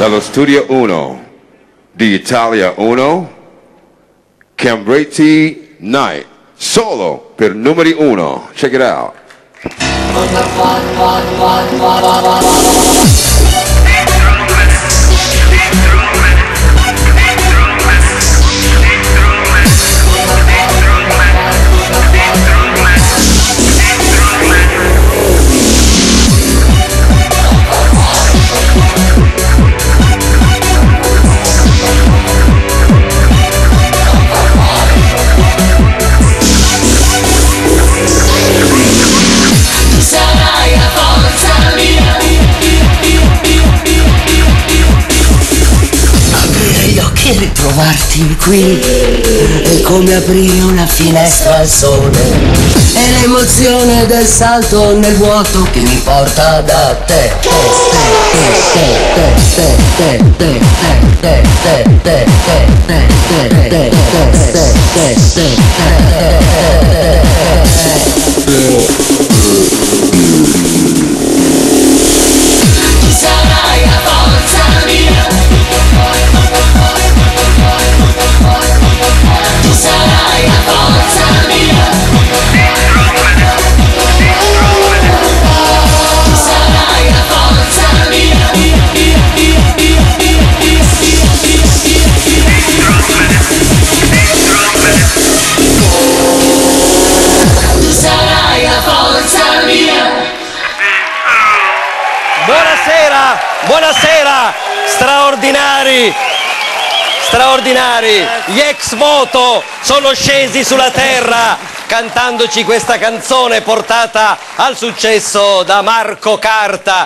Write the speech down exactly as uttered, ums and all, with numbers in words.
Dallo studio uno di Italia uno, Cambretti Night, solo per numeri uno. Check it out. E ritrovarti qui è come aprire una finestra al sole. È l'emozione del salto nel vuoto che mi porta da te. Tu sarai la forza mia. Tu sarai la forza mia. Tu sarai la forza mia. Tu sarai la forza mia. Buonasera, buonasera, straordinari. Straordinari, gli ex voto sono scesi sulla terra cantandoci questa canzone portata al successo da Marco Carta.